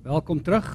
Welkom terug.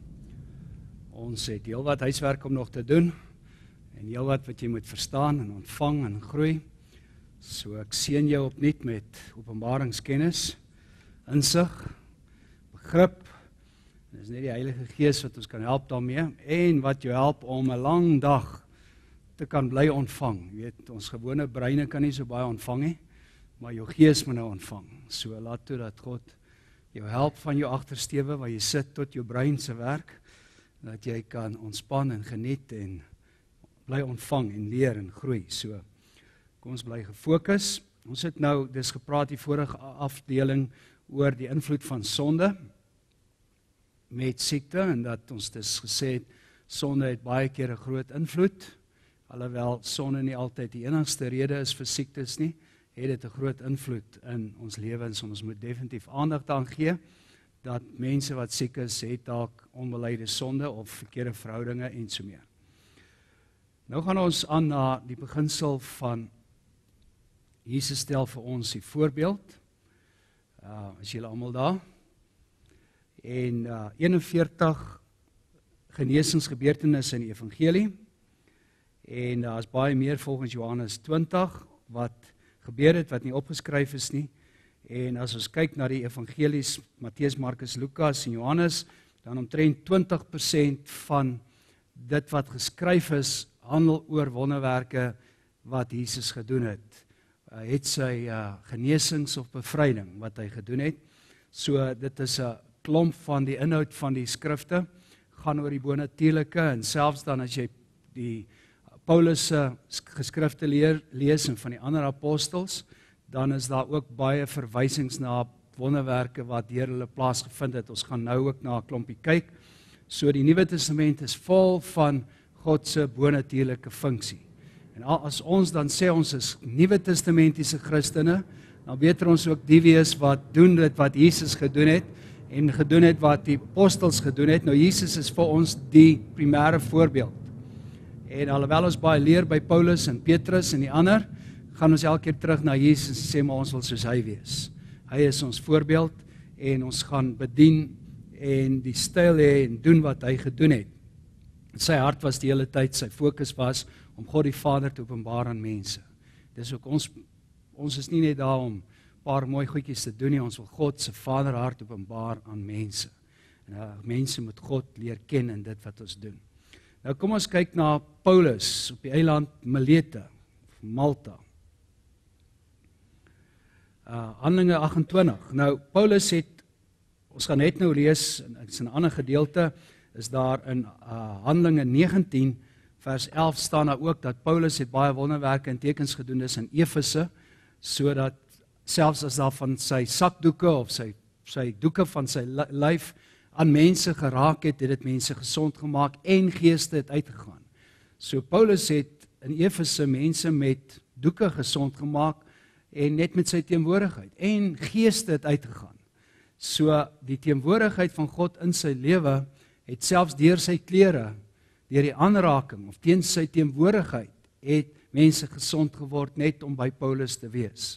Ons het heel wat huiswerk om nog te doen en heel wat jy moet verstaan en ontvang en groei. So ek seën jou opnuut met openbaringskennis, insig, begrip. Dit is net die Heilige Gees wat ons kan help daarmee en wat jou help om 'n lang dag te kan bly ontvang. Jy weet, ons gewone breine kan nie so baie ontvang nie, maar jou gees moet nou ontvang. So laat toe dat God jou help van jou agtersteewe waar jy sit tot jou brein se werk, dat jy kan ontspan en geniet en bly ontvang en leer en groei. So, kom ons bly gefokus. Ons het nou, dis gepraat die vorige afdeling oor die invloed van sonde met siekte en dat ons dus gesê het, sonde het baie keer 'n groot invloed, alhoewel sonde nie altyd die enigste rede is vir siektes nie, het dit 'n groot invloed in ons lewens en ons moet definitief aandag daaraan gee dat mense wat siek is, het dalk onbeleide sonde of verkeerde verhoudinge en so meer. Nou gaan ons aan na die beginsel van Jesus stel vir ons die voorbeeld. Is julle almal daar? En 41 genesingsgebeurtenisse in die evangelie en daar is baie meer volgens Johannes 20 wat gebeur het, wat nie opgeskryf is nie. En as ons kyk na die evangelies, Matteus, Markus, Lukas en Johannes, dan omtrent 20% van dit wat geskryf is, handel oor wonderwerke wat Jesus gedoen het. Het sy genesings of bevryding wat hy gedoen het. So dit is 'n klomp van die inhoud van die skrifte, gaan oor die bonatuurlike en selfs dan as jy die Paulus se geskrifte lees en van die ander apostels, dan is daar ook baie verwysings na wonderwerke wat deur hulle plaasgevind het. Ons gaan nou ook na 'n klompie kyk. So die Nuwe Testament is vol van God se bonatuurlike funksie. En as ons dan sê ons is Nuwe Testamentiese Christene, dan beter ons ook die wees wat doen dit wat Jesus gedoen het en gedoen het wat die apostels gedoen het. Nou Jesus is vir ons die primêre voorbeeld. En alhoewel ons baie leer by Paulus en Petrus en die ander, gaan ons elke keer terug na Jesus en sê maar ons wil soos hy wees. Hy is ons voorbeeld en ons gaan bedien en die styl hê en doen wat hy gedoen het. Sy hart was die hele tyd, sy fokus was om God die Vader te openbaar aan mense. Dis ook ons is nie net daar om 'n paar mooi goedjies te doen nie, ons wil God se Vaderhart openbaar aan mense. En mense moet God leer ken in dit wat ons doen. Nou kom ons kyk na Paulus op die eiland Milete, Malta. Handelinge 28. Nou Paulus het, ons gaan net nou lees, in 'n ander gedeelte is daar in Handelinge 19 vers 11 staan daar ook dat Paulus het baie wonderwerke en tekens gedoen is in Efese, sodat selfs as daar van sy sakdoeke of sy doeke van sy lyf aan mense geraak het, het dit mense gesond gemaak en geeste het uitgegaan. So Paulus het in Efese mense met doeke gesond gemaak en net met sy teenwoordigheid en geeste het uitgegaan. So die teenwoordigheid van God in sy lewe het selfs deur sy klere, deur die aanraking of teen sy teenwoordigheid het mense gesond geword net om by Paulus te wees.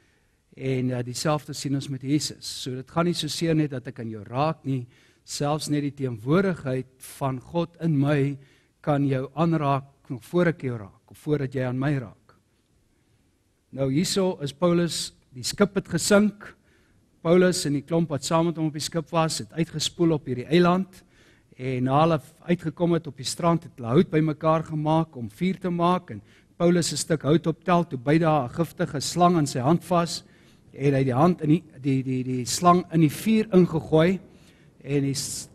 En dieselfde sien ons met Jesus. So dit gaan nie so seer net dat ek aan jou raak nie, selfs net die teenwoordigheid van God in my kan jou aanraak nog voor ek jou raak of voordat jy aan my raak. Nou hierso is Paulus, die skip het gesink. Paulus en die klomp wat saam met hom op die skip was, het uitgespoel op hierdie eiland en na hulle uitgekom het op die strand, het hulle hout bymekaar gemaak om vuur te maak en Paulus 'n stuk hout optel, toe byt daar 'n giftige slang in sy hand vas en hy die hand in die slang in die vuur ingegooi en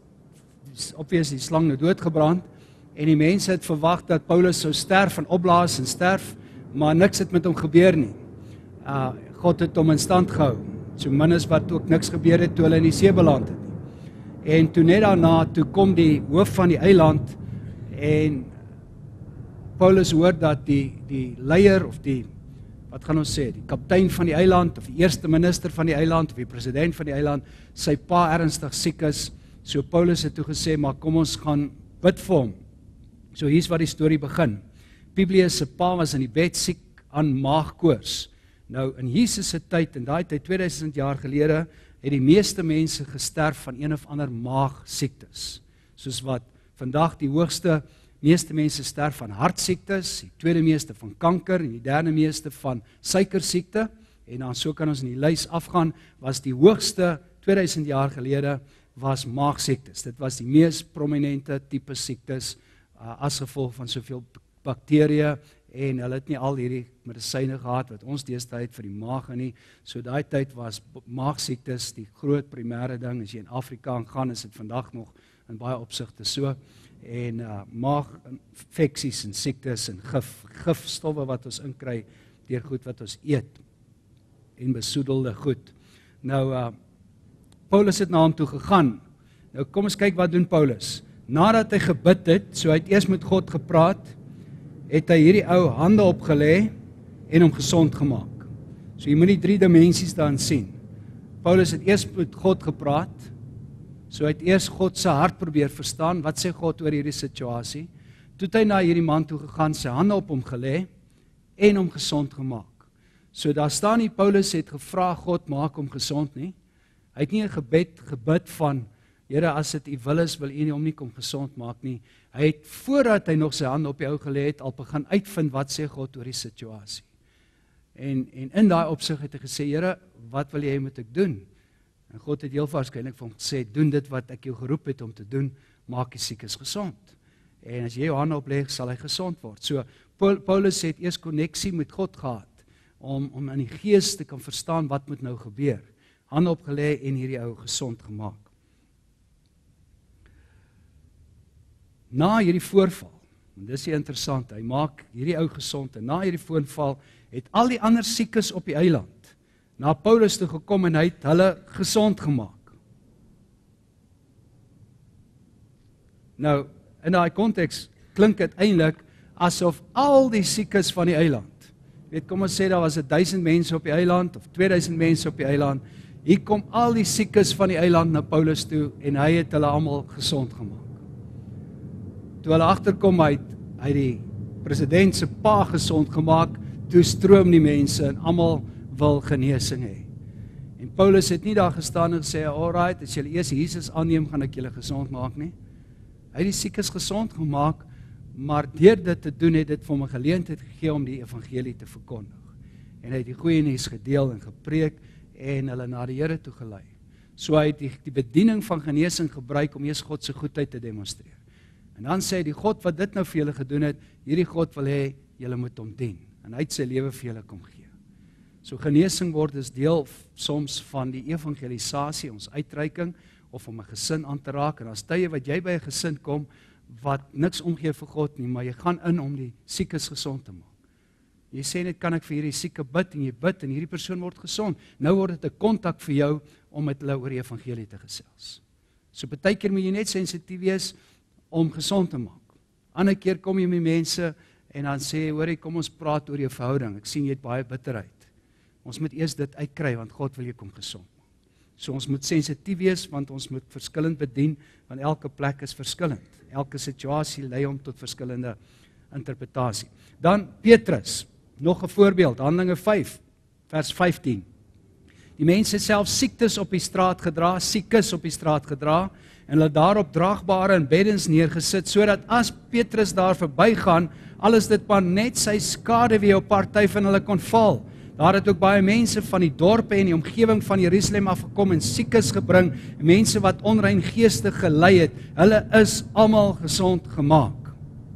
die slang nou doodgebrand en die mense het verwag dat Paulus sou sterf en opblaas en sterf, maar niks het met hom gebeur nie. God het hom in stand gehou, so min as wat ook niks gebeur het toe hulle in die see beland het. En toe net daarna, toe kom die hoof van die eiland en Paulus hoor dat die leier of die kaptein van die eiland of die eerste minister van die eiland of die president van die eiland, sy pa ernstig siek is. So Paulus het toe gesê, maar kom ons gaan bid vir hom. So hier's waar die storie begin. Publius se pa was in die bed siek aan maagkoors. Nou in Jesus se tyd, en daai tyd 2000 jaar gelede, het die meeste mense gesterf van een of ander maagsiektes. Soos wat vandag die meeste mense sterf van hartsiektes, die tweede meeste van kanker en die derde meeste van suikersiekte. En dan so kan ons in die lys afgaan, was die hoogste 2000 jaar gelede was maagsiektes. Dit was die mees prominente tipe siektes as gevolg van soveel bakterieë en hulle het nie al hierdie medisyne gehad wat ons deesdae het vir die maag nie. So daai tyd was maagsiektes die groot primêre ding. As jy in Afrika gaan, is dit vandag nog in baie opsigte so. En maaginfeksies en siektes en gifstowwe wat ons inkry deur goed wat ons eet en besoedelde goed. Nou Paulus het na hom toe gegaan. Nou kom ons kyk wat doen Paulus. Nadat hy gebid het, so hy het eers met God gepraat, het hy hierdie ou hande opgelê en hom gesond gemaak. So jy moet die 3 dimensies daarin sien. Paulus het eers met God gepraat, so hy het eers God se hart probeer verstaan, wat sê God oor hierdie situasie. Toe het hy na hierdie man toe gegaan, sy hande op hom gelê en hom gesond gemaak. So daar staan nie, Paulus het gevra, God maak hom gesond nie. Hy het nie 'n gebid van, Here, as dit U wil is, wil U hom nie kom gesond maak nie. Hy het, voordat hy nog sy hande op die ou gelê het, al begin uitvind wat sê God oor die situasie. En in daai opsig het hy gesê, Here, wat wil jy moet ek doen? En God het heel waarskynlik vir hom gesê, doen dit wat ek jou geroep het om te doen, maak die siekes gesond. En as jy jou hande opleg, sal hy gesond word. So, Paulus het eers koneksie met God gehad, om in die gees te kan verstaan wat moet nou gebeur. Hande opgelê en hierdie ou gesond gemaak. Na hierdie voorval, en dis interessant, hy maak hierdie ou gesond, en na hierdie voorval het al die ander siekes op die eiland na Paulus toe gekom en hy het hulle gesond gemaak. Nou, in daai konteks klink dit eintlik asof al die siekes van die eiland, kom ons sê daar was 1000 mense op die eiland, of 2000 mense op die eiland, hier kom al die siekes van die eiland na Paulus toe, en hy het hulle almal gesond gemaak. Toe hulle agterkom, hy die president se pa gesond gemaak, toe stroom die mense en almal wil genesing hê. En Paulus het nie daar gestaan en gesê, alright, as julle eers Jesus aanneem, gaan ek julle gesond maak nie. Hy het die siekes gesond gemaak, maar deur dit te doen het dit vir hom 'n geleentheid gegee om die evangelie te verkondig. En hy het die goeie nuus gedeel en gepreek en hulle na die Here toe gelei. So hy het die bediening van genesing gebruik om eers God se goedheid te demonstreer. En dan sê hy, die God wat dit nou vir julle gedoen het, hierdie God wil hê, julle moet hom dien. En hy het sy lewe vir julle kom gee. So genesing word is deel soms van die evangelisasie, ons uitreiking, of om 'n gesin aan te raak. En daar's tye wat jy by 'n gesin kom, wat niks omgee vir God nie, maar jy gaan in om die siekes gesond te maak. Jy sê net, kan ek vir hierdie sieke bid, en jy bid, en hierdie persoon word gesond. Nou word dit 'n kontak vir jou, om met hulle oor die evangelie te gesels. So partykeer moet jy net sensitief wees, om gesond te maak. Ander keer kom jy met mense, en dan sê jy, hoorie, kom ons praat oor jou verhouding, ek sien jy het baie bitterheid. Ons moet eers dit uitkry, want God wil jy kom gesond maak. So ons moet sensitief wees, want ons moet verskillend bedien, want elke plek is verskillend. Elke situasie lei hom tot verskillende interpretasie. Dan Petrus, nog 'n voorbeeld, Handelinge 5, vers 15. Die mense self siekes op die straat gedra, en hulle daarop draagbare en beddens neergesit, sodat as Petrus daar verbygaan, alles dit maar net sy skaduwee op party van hulle kon val. Daar het ook baie mense van die dorpe en die omgewing van Jerusalem afgekom en siekes gebring, en mense wat onrein geeste gelei het, hulle is almal gesond gemaak.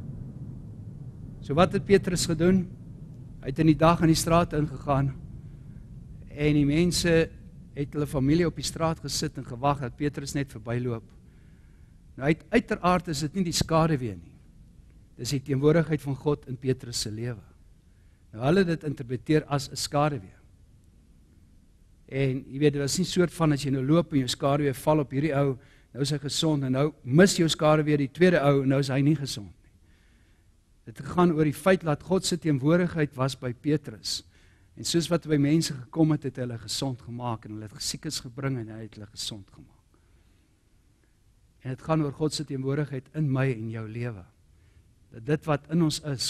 So wat het Petrus gedoen? Hy het in die dag in die straat ingegaan, en die mense het hulle familie op die straat gesit en gewag dat Petrus net verbyloop. Nou uiteraard is dit nie die skaduwee nie. Dis die teenwoordigheid van God in Petrus se lewe. Nou hulle dit interpreteer as 'n skaduwee. En jy weet, dit was nie soort van as jy nou loop en jou skaduwee val op hierdie ou, nou is hy gesond, en nou mis jou skaduwee die tweede ou, en nou is hy nie gesond nie. Dit gaan oor die feit dat God se teenwoordigheid was by Petrus. En soos wat by mense gekom het, het hulle gesond gemaak, en hulle het siekes gebring, en hy het hulle gesond gemaak. En dit gaan oor God se teenwoordigheid in my en jou lewe. Dat dit wat in ons is,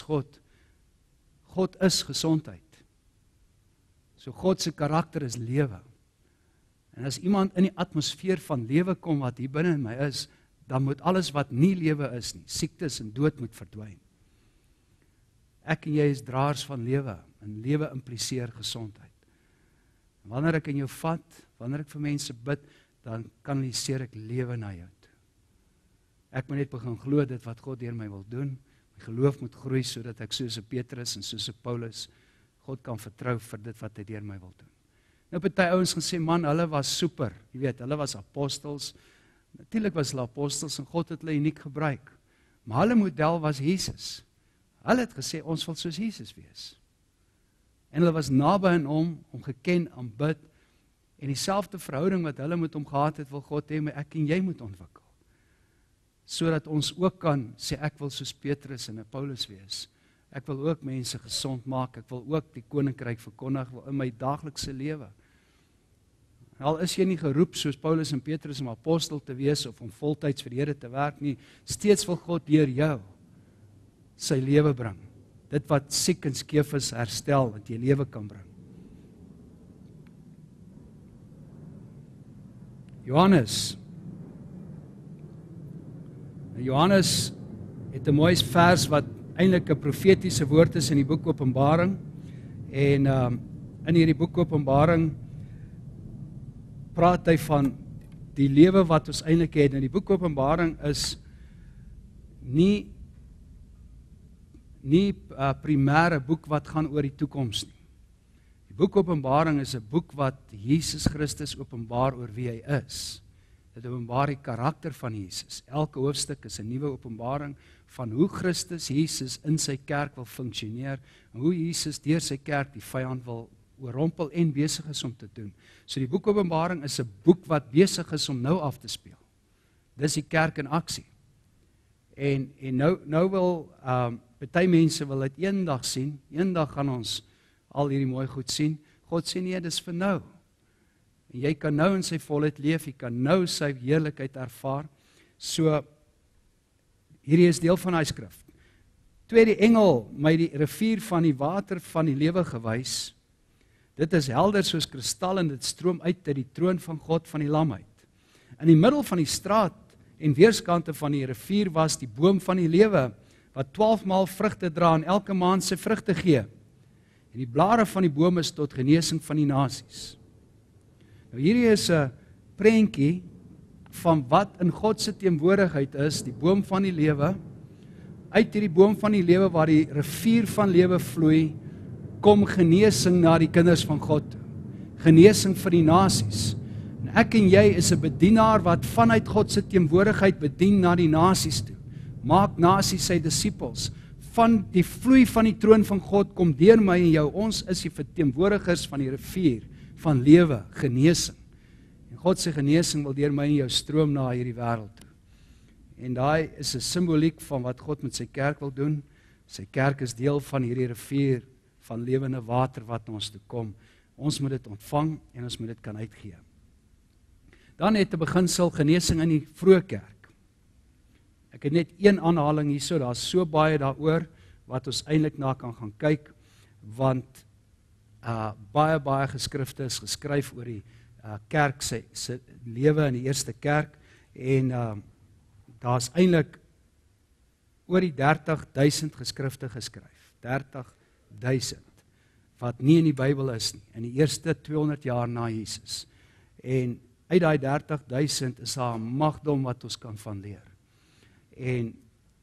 God is gesondheid. So God se karakter is lewe. En as iemand in die atmosfeer van lewe kom wat hier binne in my is, dan moet alles wat nie lewe is nie, siektes en dood moet verdwyn. Ek en jy is draers van lewe, en lewe impliseer gesondheid. En wanneer ek in jou vat, wanneer ek vir mense bid, dan kanaliseer ek lewe na jou toe. Ek moet net begin glo dit wat God deur my wil doen. My geloof moet groei sodat ek soos 'n Petrus en soos 'n Paulus God kan vertrou vir dit wat hy deur my wil doen. Nou party ouens gesê, man, hulle was super. Jy weet, hulle was apostels. Natuurlik was hulle apostels en God het hulle uniek gebruik. Maar hulle model was Jesus. Hulle het gesê, ons wil soos Jesus wees. En hulle was naby aan hom geken, aanbid, en dieselfde verhouding wat hulle met hom gehad het, wil God hê, maar ek en jy moet ontwikkel. Sodat ons ook kan sê, ek wil soos Petrus en 'n Paulus wees. Ek wil ook mense gesond maak, ek wil ook die koninkryk verkondig in my daaglikse lewe. Al is jy nie geroep soos Paulus en Petrus om apostel te wees of om voltyds vir die Here te werk nie, steeds wil God deur jou sy lewe bring. Dit wat siek en skeef is, herstel, dat jy lewe kan bring. Johannes het 'n mooi vers wat eintlik 'n profetiese woord is in die boek Openbaring. En in hierdie boek Openbaring praat hy van die lewe wat ons eintlik het. En die boek Openbaring is nie primêre boek wat gaan oor die toekoms nie. Die boek Openbaring is 'n boek wat Jesus Christus openbaar oor wie hy is. Dit openbaar die karakter van Jesus. Elke hoofstuk is 'n nuwe openbaring van hoe Christus Jesus in sy kerk wil funksioneer, en hoe Jesus deur sy kerk die vyand wil oorrompel en besig is om te doen. So die boek Openbaring is 'n boek wat besig is om nou af te speel. Dis die kerk in aksie. En nou wil party mense wil dit eendag sien. Eendag gaan ons al hierdie mooi goed sien. God sê nee, dis vir nou. En jy kan nou in sy volheid leef, jy kan nou sy heerlikheid ervaar. So hierdie is deel van hy skrif. Tweede engel my die rivier van die water van die lewe gewys. Dit is helder soos kristal en dit stroom uit die troon van God van die Lam uit. In die middel van die straat en weerskante van die rivier was die boom van die lewe, wat 12 maal vrugte dra en elke maand sy vrugte gee. En die blare van die boom is tot genesing van die nasies. Nou hierdie is 'n prentjie van wat in God se teenwoordigheid is, die boom van die lewe. Uit hierdie boom van die lewe waar die rivier van lewe vloei, kom genesing na die kinders van God toe. Genesing vir die nasies. En ek en jy is 'n bedienaar wat vanuit God se teenwoordigheid bedien na die nasies toe. Maak nasies sy disippels. Van die vloei van die troon van God kom deur my en jou. Ons is die verteenwoordigers van die rivier van lewe, genesing. En God se genesing wil deur my en jou stroom na hierdie wêreld toe. En daai is 'n simboliek van wat God met sy kerk wil doen. Sy kerk is deel van hierdie rivier van lewende water wat na ons toe kom. Ons moet dit ontvang en ons moet dit kan uitgee. Dan het 'n beginsel genesing in die vroeë kerk. Ek het net een aanhaling hierso, daar's so baie daaroor wat ons eintlik na kan gaan kyk, want baie geskrifte is geskryf oor die kerk se lewe in die eerste kerk, en daar's eintlik oor die 30.000 geskrifte geskryf. 30.000 wat nie in die Bybel is nie, in die eerste 200 jaar na Jesus. En uit daai 30.000 is daar 'n magdom wat ons kan van leer. En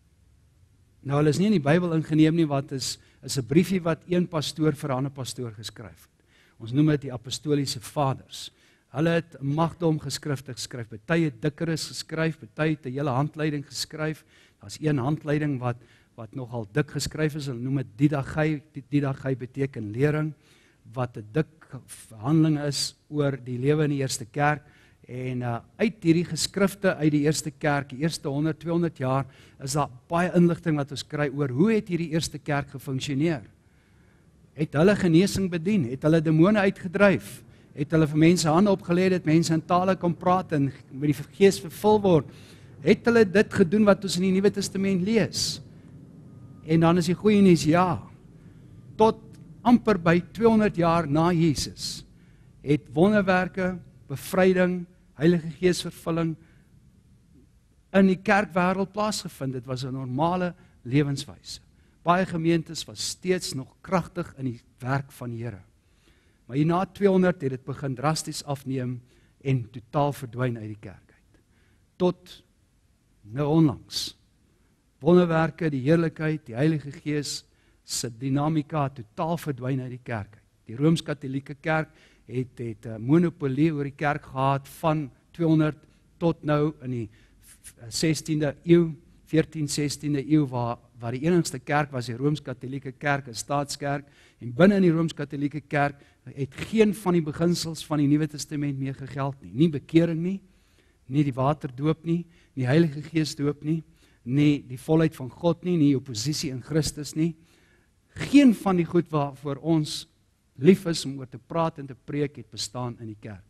nou hulle is nie in die Bybel ingeneem nie, wat is 'n briefie wat een pastoor vir 'n ander pastoor geskryf het. Ons noem dit die apostoliese vaders. Hulle het 'n magdom geskrifte geskryf. Party het dikker is geskryf, party het 'n hele handleiding geskryf. Daar's een handleiding wat nogal dik geskryf is, hulle noem dit didagai. Didagai beteken lering, wat 'n dik handeling is oor die lewe in die eerste kerk. En uit hierdie geskrifte uit die eerste kerk, die eerste 100, 200 jaar, is daar baie inligting wat ons kry oor hoe het hierdie eerste kerk gefunksioneer. Het hulle genesing bedien? Het hulle demone uitgedryf? Het hulle vir mense hande opgelê dat mense in tale kon praat en met die Gees vervul word? Het hulle dit gedoen wat ons in die Nuwe Testament lees? En dan is die goeie nuus, ja. Tot amper by 200 jaar na Jesus het wonderwerke, bevryding, Heilige Gees vervulling in die kerkwêreld plaasgevind. Dit was 'n normale lewenswyse. Baie gemeentes was steeds nog kragtig in die werk van die Here. Maar hierna 200 het dit begin drasties afneem en totaal verdwyn uit die kerk uit. Tot nou onlangs. Wonderwerke, die heerlikheid, die Heilige Gees se dinamika totaal verdwyn uit die kerk uit. Die Rooms-Katolieke Kerk het 'n monopolie oor die kerk gehad van 200 tot nou in die 16de eeu, 14-16de eeu waar die enigste kerk was die Rooms-Katolieke Kerk, 'n staatskerk, en binne in die Rooms-Katolieke Kerk het geen van die beginsels van die Nuwe Testament meer gegeld nie. Nie bekering nie, nie die waterdoop nie, nie Heilige Gees doop nie, nie die volheid van God nie, nie oppositie in Christus nie. Geen van die goed waarvoor ons lief is om oor te praat en te preek het bestaan in die kerk.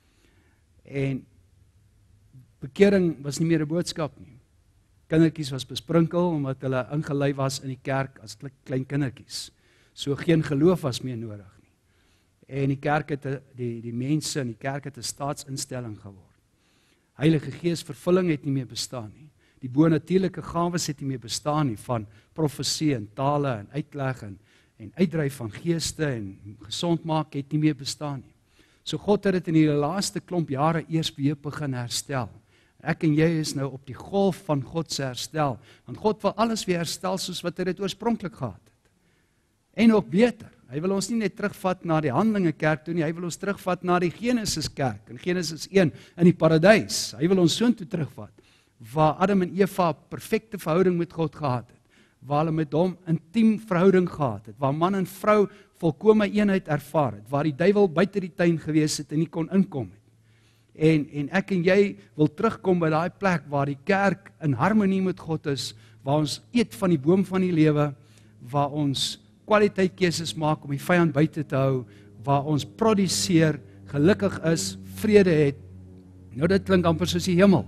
En bekering was nie meer 'n boodskap nie. Kindertjies was besprinkel omdat hulle ingelei was in die kerk as klein kindertjies. So geen geloof was meer nodig nie. En die kerk het die mense in die kerk het 'n staatsinstelling geword. Heilige Gees vervulling het nie meer bestaan nie. Die bonatuurlike gawes het nie meer bestaan nie, van profesie en tale en uitleg en uitdryf van geeste en gesond maak het nie meer bestaan nie. So God het dit in die laaste klomp jare eers weer begin herstel. Ek en jy is nou op die golf van God se herstel, want God wil alles weer herstel soos wat hy dit oorspronklik gehad het. En ook beter. Hy wil ons nie net terugvat na die Handelinge kerk toe nie, hy wil ons terugvat na die Genesis kerk, in Genesis 1, in die paradys. Hy wil ons soontoe terugvat, waar Adam en Eva 'n perfekte verhouding met God gehad het, waar hulle met hom intiem verhouding gehad het, waar man en vrou volkome eenheid ervaar het, waar die duiwel buite die tuin gewees het en nie kon inkom het. En ek en jy wil terugkom by daai plek waar die kerk in harmonie met God is, waar ons eet van die boom van die lewe, waar ons kwaliteitkeuses maak om die vyand buite te hou, waar ons produseer, gelukkig is, vrede het. Nou dit klink amper soos die hemel.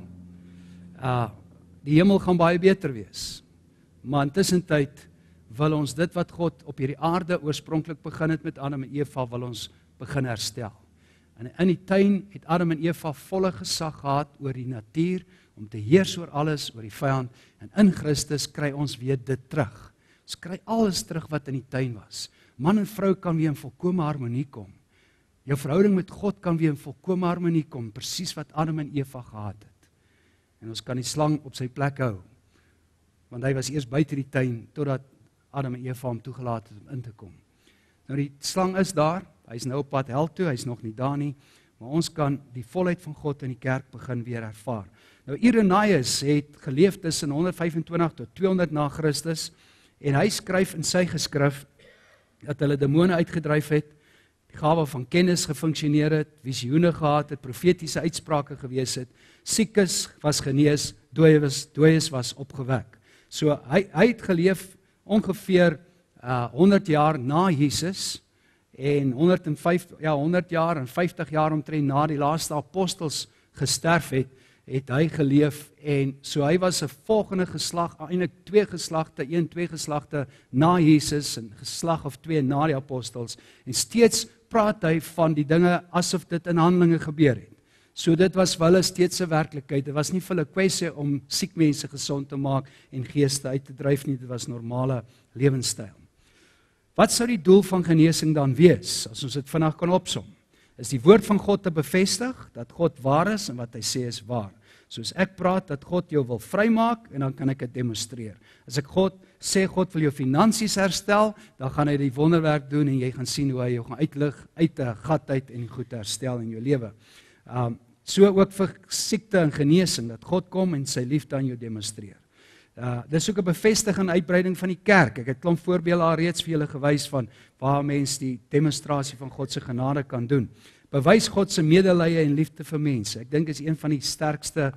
Die hemel gaan baie beter wees. Maar intussen tyd wil ons dit wat God op hierdie aarde oorspronklik begin het met Adam en Eva, wil ons begin herstel. En in die tuin het Adam en Eva volle gesag gehad oor die natuur, om te heers oor alles, oor die vyand, en in Christus kry ons weer dit terug. Ons kry alles terug wat in die tuin was. Man en vrou kan weer in volkome harmonie kom. Jou verhouding met God kan weer in volkome harmonie kom, presies wat Adam en Eva gehad het. En ons kan die slang op sy plek hou, want hy was eers buite die tuin, totdat Adam en Eva hom toegelaat het om in te kom. Nou die slang is daar, hy is nou op pad hel toe, hy is nog nie daar nie, maar ons kan die volheid van God in die kerk begin weer ervaar. Nou Irenaeus het geleef tussen 125 tot 200 na Christus, en hy skryf in sy geskrif, dat hulle demone uitgedryf het, die gawe van kennis gefunksioneer het, visioene gehad het, profetiese uitsprake gewees het, siekes was genees, dooies was opgewek. So hy het geleef ongeveer 100 jaar na Jesus, en 100 jaar en 50 jaar omtrent na die laaste apostels gesterf het hy geleef, en so hy was 'n volgende geslag, eintlik 2 geslagte na Jesus, en geslag of 2 na die apostels, en steeds praat hy van die dinge asof dit in Handelinge gebeur het. So dit was vir hulle steeds 'n werklikheid, dit was nie vir hulle kwessie om siek mense gesond te maak en geeste uit te dryf nie, dit was normale lewenstyl. Wat sou die doel van genesing dan wees, as ons dit vinnig kan opsom? Is die woord van God te bevestig, dat God waar is en wat hy sê is waar. Soos ek praat dat God jou wil vrymaak, en dan kan ek dit demonstreer. As ek sê God wil jou finansies herstel, dan gaan hy die wonderwerk doen en jy gaan sien hoe hy jou gaan uitlig uit 'n gat uit en goed herstel in jou lewe. So ook vir siekte en genesing, dat God kom en sy liefde aan jou demonstreer. Dis ook 'n bevestiging en uitbreiding van die kerk. Ek het klomp voorbeelde al reeds vir julle gewys van waar mens die demonstrasie van God se genade kan doen. Bewys God se medelee en liefde vir mense. Ek dink is een van die sterkste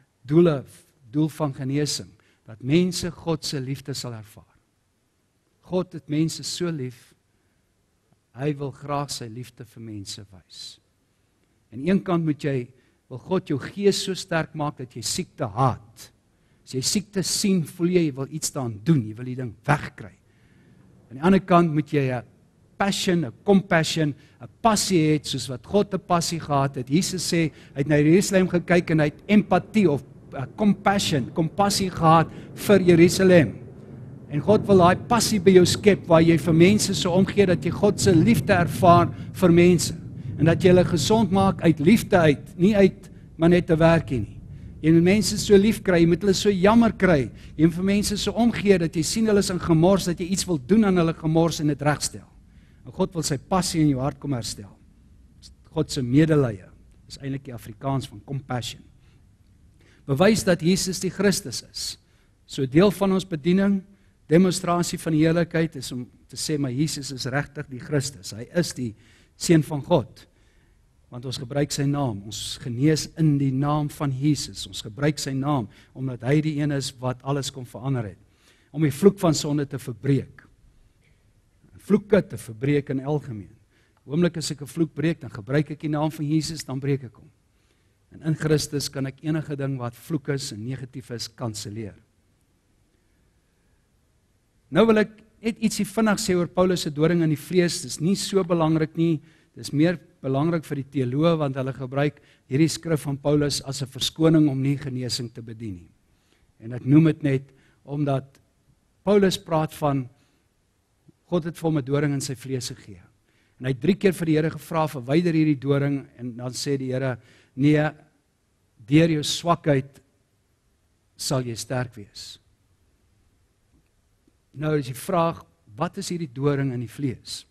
doel van genesing, dat mense God se liefde sal ervaar. God het mense so lief, hy wil graag sy liefde vir mense wys. Aan een kant wil God jou gees so sterk maak dat jy siekte haat. As jy siekte sien, voel jy wil iets daaraan doen, jy wil die ding wegkry. Aan die ander kant moet jy 'n passion, 'n compassion, 'n passie het soos wat God 'n passie gehad het. Jesus sê, hy het na Jerusalem gekyk en hy het empatie of compassion, kompassie gehad vir Jerusalem. En God wil daai passie by jou skep waar jy vir mense so omgee dat jy God se liefde ervaar vir mense en dat jy hulle gesond maak uit liefde uit, nie uit maar net te werk nie. Jy moet mense so lief kry, jy moet hulle so jammer kry. Jy moet vir mense so omgee dat jy sien hulle is in gemors, dat jy iets wil doen aan hulle gemors en dit regstel. En God wil sy passie in jou hart kom herstel. God se medelee is eintlik die Afrikaans van compassion. Bewys dat Jesus die Christus is. So deel van ons bediening, demonstrasie van die heiligheid is om te sê, maar Jesus is regtig die Christus. Hy is die Seun van God. Want ons gebruik sy naam, ons genees in die naam van Jesus. Ons gebruik sy naam, omdat hy die een is wat alles kom verander het. Om die vloek van sonde te verbreek. Vloeke te verbreek in algemeen. Oomblik as ek 'n vloek breek, dan gebruik ek die naam van Jesus, dan breek ek hom. En in Christus kan ek enige ding wat vloek is en negatief is, kanselleer. Nou wil ek net ietsie vinnig sê oor Paulus se doring in die vlees. Dis nie so belangrik nie. Dis meer belangrik vir die teoloë want hulle gebruik hierdie skrif van Paulus as 'n verskoning om nie genesing te bedien nie. En ek noem dit net omdat Paulus praat van God het vir hom 'n doring in sy vlees gegee. En hy het 3 keer vir die Here gevra, verwyder hierdie doring, en dan sê die Here, nee, deur jou swakheid sal jy sterk wees. Nou is die vraag, wat is hierdie doring in die vlees?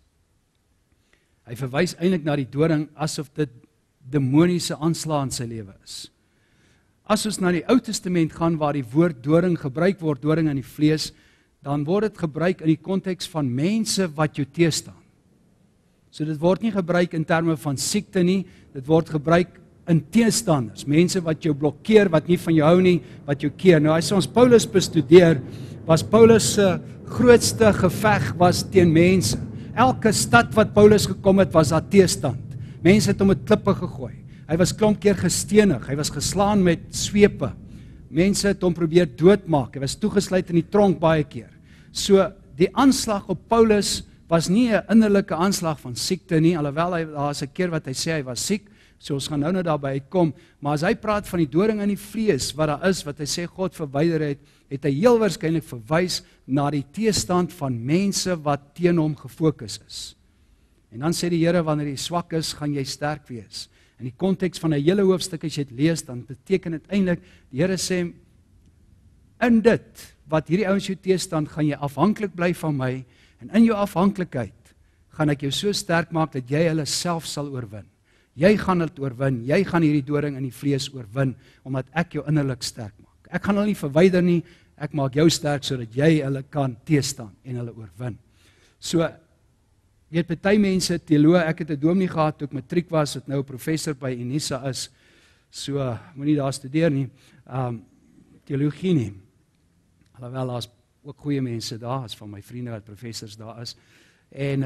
Hy verwys eintlik na die doring asof dit demoniese aanslae in sy lewe is. As ons na die Ou Testament gaan waar die woord doring gebruik word, doring in die vlees, dan word dit gebruik in die konteks van mense wat jou teestaan. So dit word nie gebruik in terme van siekte nie, dit word gebruik in teestanders, mense wat jou blokkeer, wat nie van jou hou nie, wat jou keer. Nou as ons Paulus bestudeer, was Paulus se grootste geveg was teen mense. Elke stad wat Paulus gekom het, was daar teestand. Mense het hom met klippe gegooi. Hy was klomp keer gestenig, hy was geslaan met swepe. Mense het hom probeer doodmaak, hy was toegesluit in die tronk baie keer. So die aanslag op Paulus was nie 'n innerlike aanslag van siekte nie, alhoewel daar is 'n keer wat hy sê hy was siek, so ons gaan nou daarby uitkom, maar as hy praat van die doring in die vlees, wat daar is, wat hy sê God verwyder het, het hy heel waarskynlik verwys na die teestand van mense wat teen hom gefokus is. En dan sê die Here, wanneer jy swak is, gaan jy sterk wees. In die konteks van 'n hele hoofstuk as jy dit lees, dan beteken dit eintlik, die Here sê, in dit, wat hierdie ouens jou teestand, gaan jy afhanklik bly van my, en in jou afhanklikheid, gaan ek jou so sterk maak, dat jy hulle self sal oorwin. Jy gaan dit oorwin, jy gaan hierdie doring in die vlees oorwin, omdat ek jou innerlik sterk maak. Ek gaan hulle nie verwyder nie, ek maak jou sterk, sodat jy hulle kan teestaan, en hulle oorwin. So, jy het baie mense, teoloë, ek het 'n dominee gehad, toe ek matriek was, het nou 'n professor by Unisa is, so, moenie daar studeer nie, teologie nie, alhoewel daar is ook goeie mense daar, as van my vriende wat professors daar is, en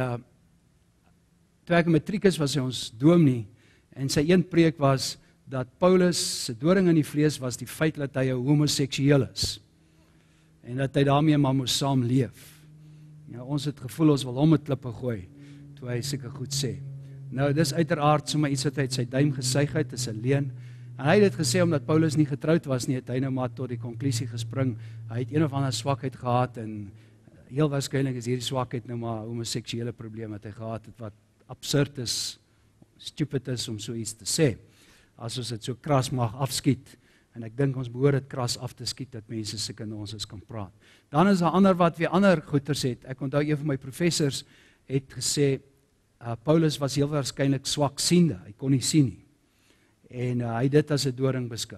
toe ek in matriek is, was hy ons dominee, en sy een preek was, dat Paulus se doring in die vlees was die feit dat hy 'n homoseksueel is, en dat hy daarmee maar moes saamleef. Ja, ons het gevoel, ons wil hom met klippe gooi, toe hy seker goed sê. Nou, dis uiteraard sommer iets wat hy uit sy duim gesuig het, is 'n leuen, en hy het dit gesê, omdat Paulus nie getroud was nie, het hy nou maar tot die konklusie gespring, hy het een of ander swakheid gehad, en heel waarskynlik is hierdie swakheid nou maar 'n homoseksuele probleem wat hy gehad het, wat absurd is, stupid is om so iets te sê, as ons dit so kras mag afskiet, en ek dink ons behoort dit kras af te skiet, dat mense sulke nonsens kan praat. Dan is daar ander wat weer ander goeters het, ek onthou een van my professors het gesê, Paulus was heel waarskynlik swaksiende, hy kon nie sien nie, en hy dit as 'n doring beskou,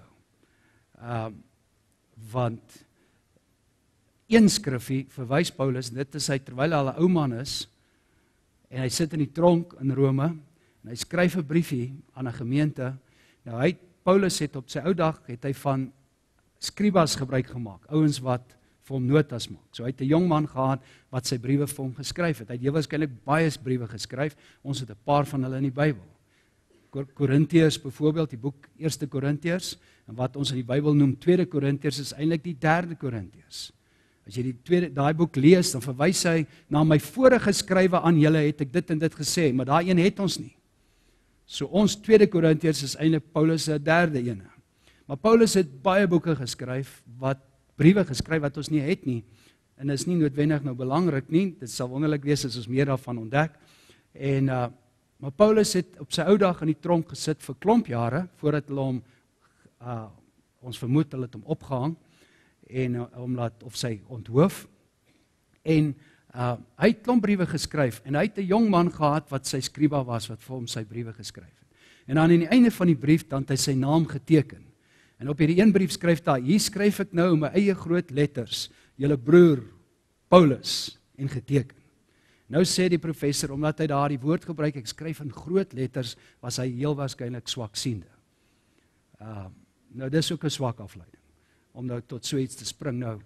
want een skrifgie verwys Paulus, dit is hy terwyl hy al 'n ou man is, en hy sit in die tronk in Rome, en hy skryf 'n briefie aan 'n gemeente. Nou Paulus het op sy ou dag, het hy van skribas gebruik gemaak, ouens wat vir hom notas maak. So hy het 'n jong man gehad, wat sy briewe vir hom geskryf het. Hy het heel waarskynlik baie briewe geskryf, ons het 'n paar van hulle in die Bybel. Korintiërs byvoorbeeld, die boek 1 Korintiërs, en wat ons in die Bybel noem 2 Korintiërs, is eintlik die 3 Korintiërs. As jy daai boek lees, dan verwys hy na my vorige skrywe aan julle het ek dit en dit gesê, maar daai een het ons nie. So ons 2 Korintiërs is eintlik Paulus se derde ene. Maar Paulus het baie boeke geskryf, briewe geskryf wat ons nie het nie, en is nie noodwendig nou belangrik nie, dit sal wonderlik wees as ons meer daarvan ontdek, maar Paulus het op sy ou dag in die tronk gesit vir klomp jare, voordat hulle hom, ons vermoed hulle het hom opgehang, en of sy onthoof, en hy het klomp briewe geskryf, en hy het 'n jong man gehad wat sy skryba was, wat vir hom sy briewe geskryf het. En aan die einde van die brief, dan het hy sy naam geteken. En op hierdie een brief skryf daar, hier skryf ek nou my eie groot letters, julle broer Paulus, en geteken. Nou sê die professor, omdat hy daar die woord gebruik, ek skryf in groot letters, was hy heel waarskynlik swaksiende. Nou dis ook 'n swak afleiding, om nou tot so iets te spring nou.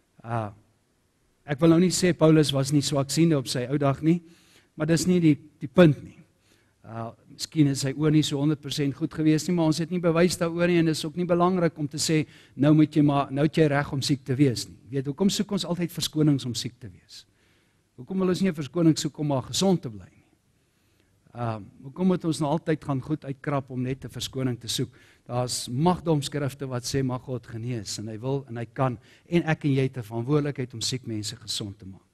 Ek wil nou nie sê Paulus was nie swaksiende op sy ou dag nie, maar dis nie die punt nie. Miskien is sy oor nie so 100% goed gewees nie, maar ons het nie bewys daaroor nie, en dit is ook nie belangrik om te sê, nou het jy reg om siek te wees nie. Weet, hoekom soek ons altyd verskonings om siek te wees? Hoekom wil ons nie 'n verskoning soek om maar gesond te bly nie? Hoekom moet ons nou altyd gaan goed uitkrap om net 'n verskoning te soek? Daar's magdomskrifte wat sê, mag God genees, en hy wil, en hy kan, en ek en jy het 'n verantwoordelikheid om siek mense gesond te maak.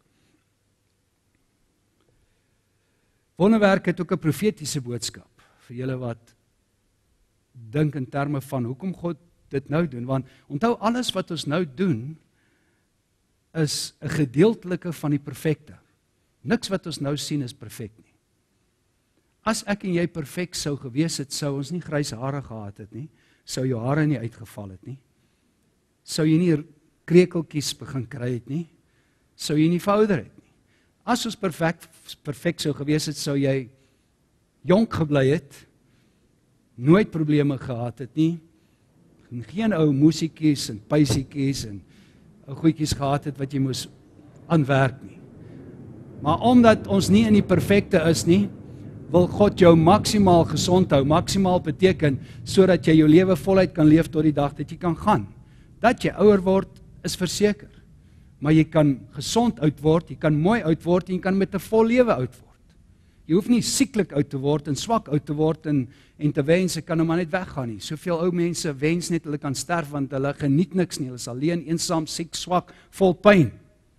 Wonderwerk het ook 'n profetiese boodskap, vir julle wat dink in terme van, hoekom God dit nou doen, want onthou alles wat ons nou doen, is 'n gedeeltelike van die perfekte. Niks wat ons nou sien is perfek nie. As ek en jy perfek sou gewees het, sou ons nie grys hare gehad het nie, sou jou hare nie uitgeval het nie, sou jy nie krekeltjies begin kry het nie, sou jy nie verouder het nie. As ons perfek sou gewees het, sou jy jonk gebly het, nooit probleme gehad het nie, geen ou musiekies en pysietjies en ou goedjies gehad het wat jy moes aanwerk nie. Maar omdat ons nie in die perfekte is nie, wil God jou maksimaal gesond hou. Maksimaal beteken, sodat jy jou lewe voluit kan leef tot die dag dat jy kan gaan. Dat jy ouer word, is verseker. Maar jy kan gesond oud word, jy kan mooi oud word, en jy kan met 'n vol lewe oud word. Jy hoef nie sieklik oud te word, en swak oud te word, en te wens, ek kan nou maar net weggaan nie. Soveel ou mense wens net, hulle kan sterf, want hulle geniet niks nie, hulle is alleen, eensaam, siek, swak, vol pyn.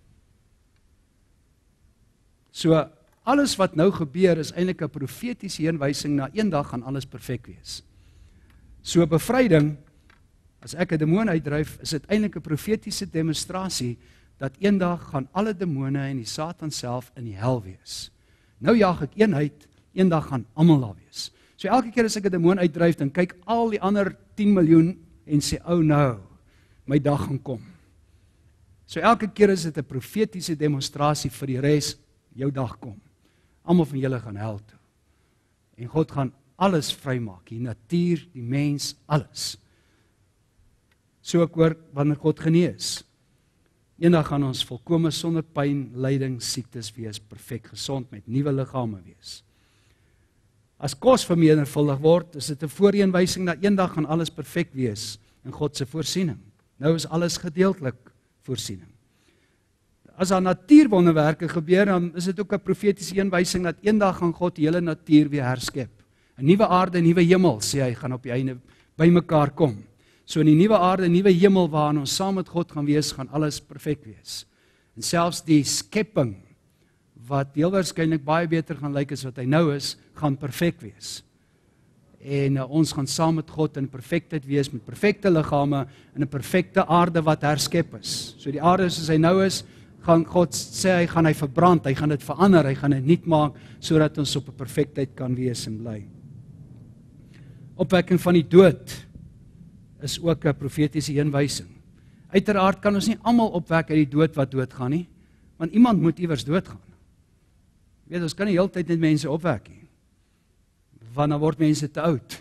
So, alles wat nou gebeur is eintlik 'n profetiese heenwysing na eendag gaan alles perfek wees. So bevryding, as ek 'n demoon uitdryf, is dit eintlik 'n profetiese demonstrasie dat eendag gaan alle demone en die Satan self in die hel wees. Nou jaag ek een uit, eendag gaan almal daar wees. So elke keer as ek 'n demoon uitdryf, dan kyk al die ander 10 miljoen en sê, "O nou, my dag gaan kom." So elke keer is dit 'n profetiese demonstrasie vir die res, jou dag kom. Almal van julle gaan hel toe. En God gaan alles vrymaak, die natuur, die mens, alles. So ook oor wanneer God genees. Eendag gaan ons volkome sonder pyn, lyding, siektes wees, perfek gesond met nuwe liggame wees. As kos vermenigvuldig word, is dit 'n voorheenwysing dat eendag gaan alles perfek wees in God se voorsiening. Nou is alles gedeeltelik voorsiening. As daar natuurwonderwerke gebeur, dan is dit ook 'n profetiese heenwysing dat eendag gaan God die hele natuur weer herskep. 'n Nuwe aarde, 'n nuwe hemel, sê hy, gaan op die einde bymekaar kom. So in die nuwe aarde, nuwe hemel waarin ons saam met God gaan wees, gaan alles perfek wees. En selfs die skepping, wat heel waarskynlik baie beter gaan lyk as wat hy nou is, gaan perfek wees. En ons gaan saam met God in perfektheid wees, met perfekte liggame, in 'n perfekte aarde wat herskep is. So die aarde soos hy nou is, gaan God sê, hy gaan verbrand, hy gaan dit verander, hy gaan dit nuut maak, sodat ons op 'n perfektheid kan wees en bly. Opwekking van die dood is ook 'n profetiese heenwysing. Uiteraard kan ons nie almal opwek uit die dood wat doodgaan nie, want iemand moet iewers doodgaan. Jy weet, ons kan nie heeltyd net mense opwek nie, want dan word mense te oud.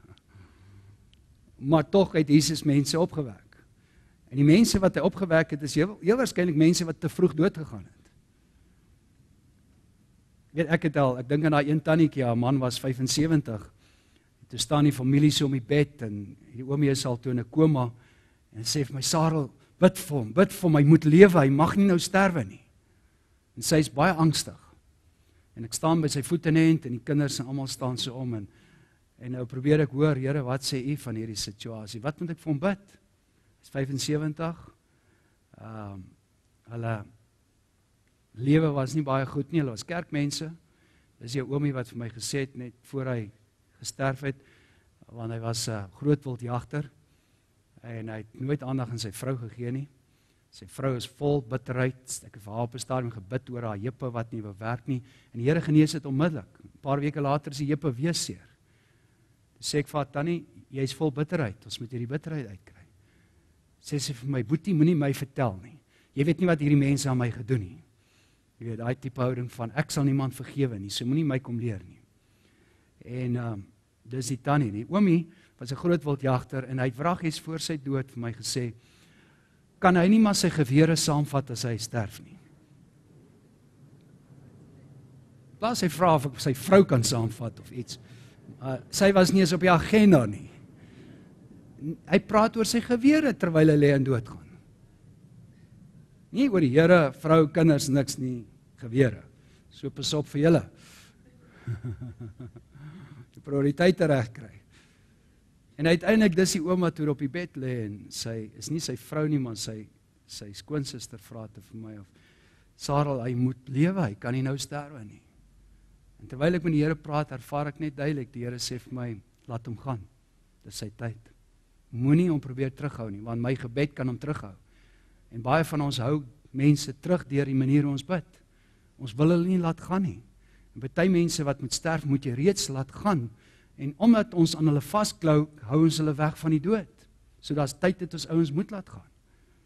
Maar tog het Jesus mense opgewek. En die mense wat hy opgewek het, is heel waarskynlik mense wat te vroeg doodgegaan het. Weet, ek dink aan daai een tannetjie, haar man was 75, toe staan die familie so om die bed, en die oomie is al toe in 'n koma, en sê vir my, Sarel, bid vir hom, hy moet lewe, hy mag nie nou sterwe nie. En sy is baie angstig. En ek staan by sy voete net, en die kinders en almal staan so om, en nou probeer ek hoor, Here, wat sê u van hierdie situasie? Wat moet ek vir hom bid? Hy is 75, hulle lewe was nie baie goed nie, hulle was kerkmense. Dis jou oomie wat vir my gesê het, net voor hy gesterf het, want hy was 'n groot wildjagter, en hy het nooit aandag aan sy vrou gegee nie. Sy vrou is vol bitterheid, ek het vir haar op 'n stadium gebid oor haar heupe wat nie wou werk nie, en die Here genees dit onmiddellik. 'n Paar weke later is die heupe weer seer. Sê ek vir haar, Tannie, jy is vol bitterheid, ons moet hierdie bitterheid uitkry. Sê sy vir my, Boetie, moenie my vertel nie. Jy weet nie wat hierdie mense aan my gedoen nie. Jy weet, daai tipe houding van, ek sal niemand vergewe nie, so moenie my kom leer nie. En dis die tannie nie. Oomie was 'n groot wildjagter, en hy het wraggies voor sy dood vir my gesê, kan hy nie maar sy gewere saamvat as hy sterf nie. Plaas hy vra of ek sy vrou kan saamvat of iets. Sy was nie eens op die agenda nie. Hy praat oor sy gewere terwyl hy lê en doodgaan. Nie oor die Here, vrou, kinders, niks nie, gewere. So pas op vir julle. Die prioriteite reg kry. En uiteindelik dis die ouma toe op die bed lê, en sy is nie sy vrou nie, maar sy skoonsister vra te vir my of Sarel, hy moet lewe, hy kan nie nou sterwe nie. En terwyl ek met die Here praat, ervaar ek net duidelik, die Here sê vir my, laat hom gaan. Dis sy tyd. Moenie hom probeer terughou nie, want my gebed kan hom terughou. En baie van ons hou mense terug deur die manier hoe ons bid. Ons wil hulle nie laat gaan nie. En party mense wat moet sterf, moet jy reeds laat gaan. En omdat ons aan hulle vasklou, hou ons hulle weg van die dood. So daar's tyd dat ons ouens moet laat gaan.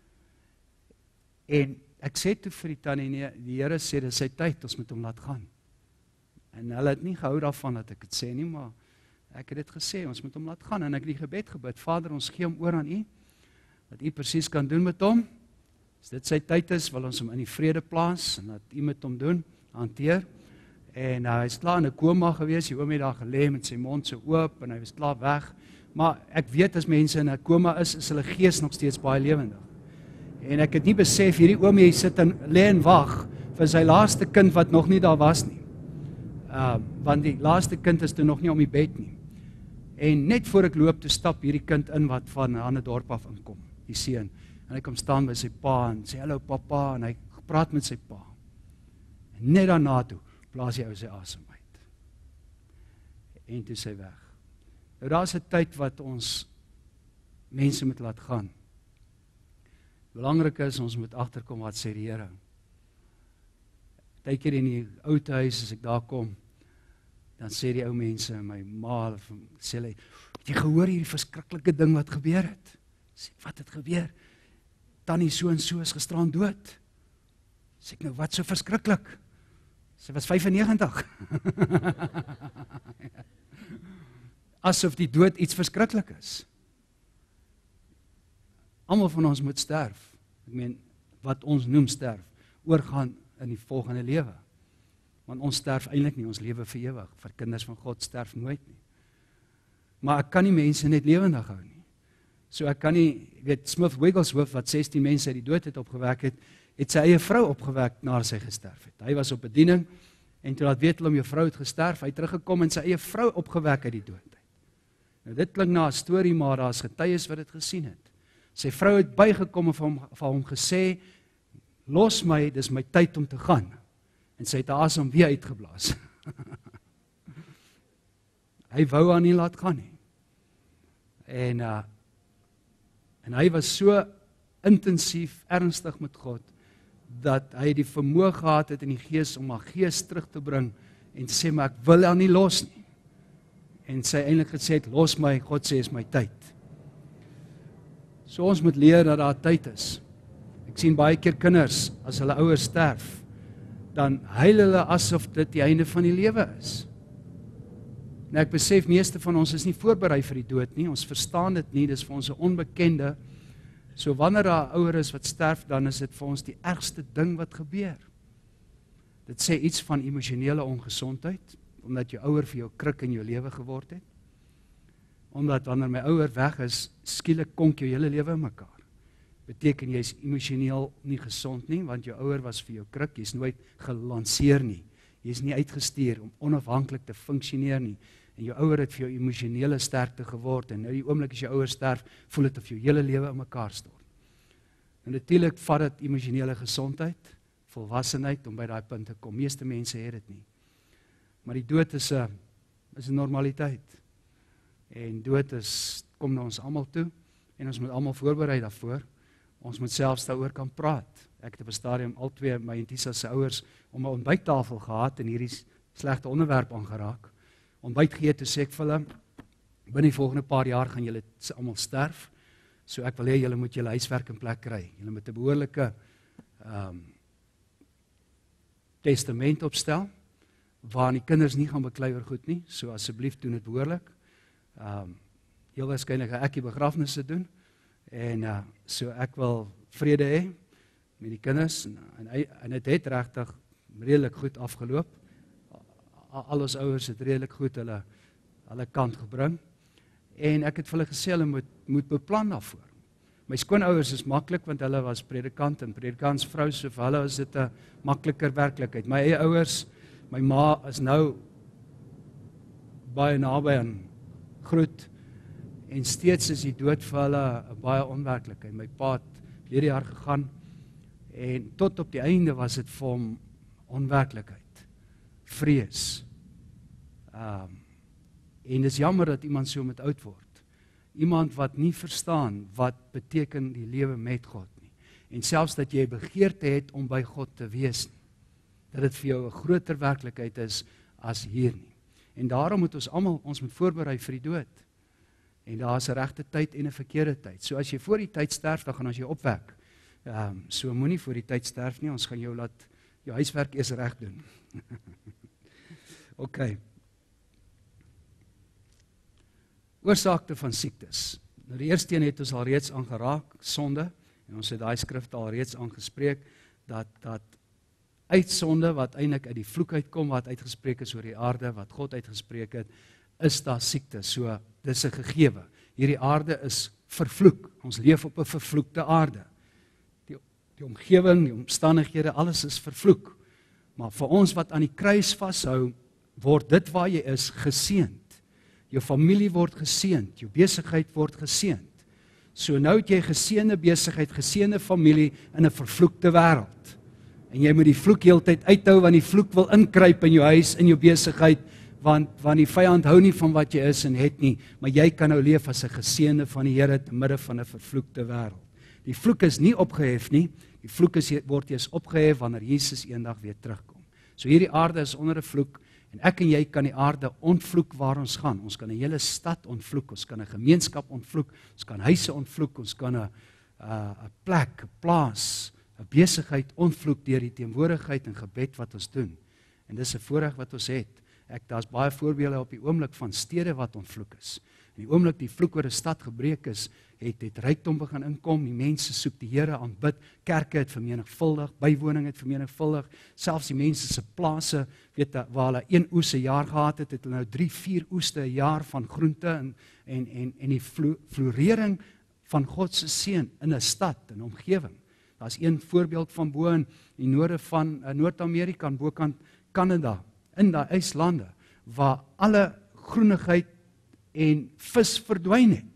En ek sê toe vir die tannie, nee, die Here sê dis sy tyd, ons moet hom laat gaan. En hulle het nie gehou daarvan dat ek dit sê nie, maar ek het dit gesê, ons moet hom laat gaan. En ek het die gebed gebid, Vader, ons gee hom oor aan u, wat u presies kan doen met hom. As dit sy tyd is, wil ons hom in die vrede plaas, en dat u met hom doen, hanteer. En hy is klaar in 'n koma gewees, die oom het daar gelê met sy mond so oop, en hy was klaar weg. Maar ek weet as mense in 'n koma is hulle gees nog steeds baie lewendig. En ek het nie besef, hierdie oom hier sit en lê en wag vir sy laaste kind wat nog nie daar was nie. Want die laaste kind is toe nog nie om die bed nie. En net voor ek loop, toe stap hierdie kind in wat van 'n ander dorp af inkom, die seun. En hy kom staan by sy pa en sê, hallo papa, en hy praat met sy pa. En net daarna toe, blaas hy ou sy asem uit. En toe sy weg. Nou daar is 'n tyd wat ons mense moet laat gaan. Belangrik is, ons moet agterkom wat sê die Here. Partykeer in die ou huis, as ek daar kom, dan sê die ou mense, my ma, sê hulle, het jy gehoor hierdie verskriklike ding wat gebeur het? Sê, wat het gebeur? Tannie so en so is gisteraan dood. Sê ek nou, wat so verskriklik? Sy was 95. Asof die dood iets verskriklik is. Almal van ons moet sterf. Ek meen, wat ons noem sterf, oorgaan in die volgende lewe. Want ons sterf eintlik nie, ons lewe vir ewig. Vir kinders van God sterf nooit nie. Maar ek kan nie mense net lewendig hou nie. So ek kan nie, weet, Smith Wigglesworth, wat 16 mense uit die dood het opgewek het sy eie vrou opgewek na sy gesterf het. Hy was op bediening, en toe laat weet hulle om jou vrou het gesterf, hy het teruggekom en sy eie vrou opgewek uit die dood. Nou dit klink na 'n storie, maar daar is getuies wat dit gesien het. Sy vrou het bygekom en vir hom gesê, los my, dis my tyd om te gaan. En sy het haar asem weer uitgeblaas. Hy wou haar nie laat gaan nie. En hy was so intensief, ernstig met God, dat hy die vermoë gehad het in die gees om haar gees terug te bring en te sê, maar ek wil haar nie los nie. En sy eintlik gesê het, los my, God sê is my tyd. So ons moet leer dat daar tyd is. Ek sien baie keer kinders, as hulle ouers sterf, dan huil hulle asof dit die einde van die lewe is. En ek besef, meeste van ons is nie voorberei vir die dood nie, ons verstaan dit nie, dis vir ons 'n onbekende. So wanneer daar 'n ouer is wat sterf, dan is dit vir ons die ergste ding wat gebeur. Dit sê iets van emosionele ongesondheid, omdat jou ouer vir jou kruk in jou lewe geword het. Omdat wanneer my ouer weg is, skielik konk jou hele lewe in mekaar. beteken jy is emosioneel nie gesond nie, want jou ouer was vir jou kruk, jy is nooit gelanseer nie, jy is nie uitgestuur om onafhanklik te funksioneer nie, en jou ouer het vir jou emosionele sterkte geword, en nou die oomblik as jou ouer sterf, voel dit of jou hele lewe in mekaar stort. En natuurlik vat dit emosionele gesondheid, volwassenheid om by daai punt te kom. Meeste mense het dit nie. Maar die dood is 'n normaliteit. En dood kom na ons almal toe, en ons moet almal voorberei daarvoor. Ons moet selfs daaroor kan praat. Ek het op 'n stadium al twee my en Tisa se ouers om 'n ontbyttafel gehad en hierdie slegte onderwerp aangeraak. Ontbyt gee toe sê ek vir hulle, binne die volgende paar jaar gaan julle almal sterf. So ek wil hê julle moet julle huiswerk in plek kry. Julle moet 'n behoorlike testament opstel, waar die kinders nie gaan beklei oor goed nie, so asseblief doen dit behoorlik. Heel waarskynlik gaan ek die begrafnisse doen, en so ek wil vrede hê met die kinders, en dit het regtig redelik goed afgeloop. Al ons ouers het redelik goed hulle kant gebring, en ek het vir hulle gesê, hulle moet beplan daarvoor. My skoonouers is maklik, want hulle was predikant en predikantsvrou, so vir hulle is dit 'n makliker werklikheid. My eie ouers, my ma is nou baie naby aan groet, en steeds is die dood vir hulle 'n baie onwerklikheid. My pa het hierdie jaar gegaan, en tot op die einde was dit vir hom onwerklikheid, vrees. En dis jammer dat iemand so moet oud word. Iemand wat nie verstaan wat beteken die lewe met God nie. En selfs dat jy begeerte het om by God te wees nie. Dat dit vir jou 'n groter werklikheid is as hier nie. En daarom moet ons almal ons moet voorberei vir die dood. En daar is 'n regte tyd en 'n verkeerde tyd. So as jy voor die tyd sterf, dan gaan ons jou opwek. So moenie voor die tyd sterf nie, ons gaan jou laat jou huiswerk eers reg doen. OK. Oorsake van siektes. Nou die eerste een het ons al reeds aangeraak, sonde, en ons het daai skrif al reeds aangespreek, dat uit sonde, wat eintlik uit die vloek uitkom, wat uitgespreek is oor die aarde, wat God uitgespreek het, is daar siekte. So, dis 'n gegewe. Hierdie aarde is vervloek. Ons leef op 'n vervloekte aarde. Die omgewing, die omstandighede, alles is vervloek. Maar vir ons wat aan die kruis vashou, word dit waar jy is geseënd. Jou familie word geseënd, jou besigheid word geseënd. So nou het jy geseënde besigheid, geseënde familie in 'n vervloekte wêreld. En jy moet die vloek heeltyd uithou, want die vloek wil inkruip in jou huis, in jou besigheid, want die vyand hou nie van wat jy is en het nie, maar jy kan nou leef as 'n geseënde van die Here te midde van 'n vervloekte wêreld. Die vloek is nie opgehef nie, die vloek word eers opgehef wanneer Jesus eendag weer terugkom. So hierdie aarde is onder 'n vloek, en ek en jy kan die aarde ontvloek waar ons gaan. Ons kan 'n hele stad ontvloek, ons kan 'n gemeenskap ontvloek, ons kan huise ontvloek, ons kan 'n plek, 'n plaas, 'n besigheid ontvloek deur die teenwoordigheid en gebed wat ons doen. En dis 'n voorreg wat ons het. Daar's baie voorbeelde op die oomblik van stede wat ontvloek is. En die oomblik die vloek oor 'n stad gebreek is, het rykdom begin inkom, die mense soek die Here, aanbid, kerke het vermenigvuldig, bywoning het vermenigvuldig, selfs die mense se plase, waar hulle 1 oes 'n jaar gehad het, het hulle nou 3-4 oeste 'n jaar van groente en die florering van God se seën in 'n stad, in 'n omgewing. Daar's een voorbeeld van bo in die noorde van Noord-Amerika, aan bokant Kanada, in daai eislande, waar alle groenigheid en vis verdwyn het.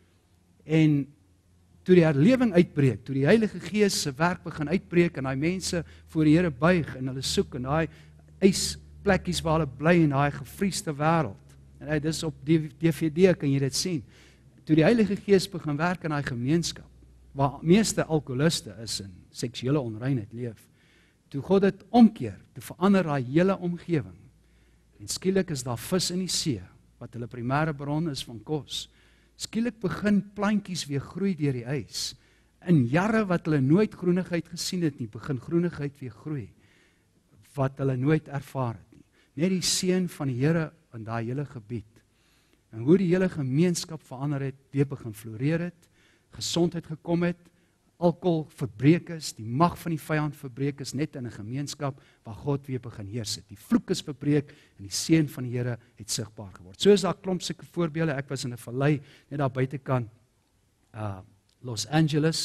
En toe die herlewing uitbreek, toe die Heilige Gees se werk begin uitbreek, en daai mense voor die Here buig, en hulle soek in daai ysplekkies waar hulle bly in daai gevriesde wêreld. En dis op DVD kan jy dit sien. Toe die Heilige Gees begin werk in daai gemeenskap, waar meeste alkoholiste is en seksuele onreinheid leef, toe God dit omkeer, toe verander daai hele omgewing. En skielik is daar vis in die see, wat hulle primêre bron is van kos. Skielik begin plantjies weer groei deur die ys. In jare wat hulle nooit groenigheid gesien het nie, begin groenigheid weer groei, wat hulle nooit ervaar het nie. Net die seën van die Here in daai hele gebied. En hoe die hele gemeenskap verander het, weer begin floreer het, gesondheid gekom het, alkohol verbreek is, die mag van die vyand verbreek is, net in 'n gemeenskap waar God weer begin heers het. Die vloek is verbreek en die seën van die Here het sigbaar geword. So is daar klomp sulke voorbeelde. Ek was in 'n vallei net daar buitekant Los Angeles,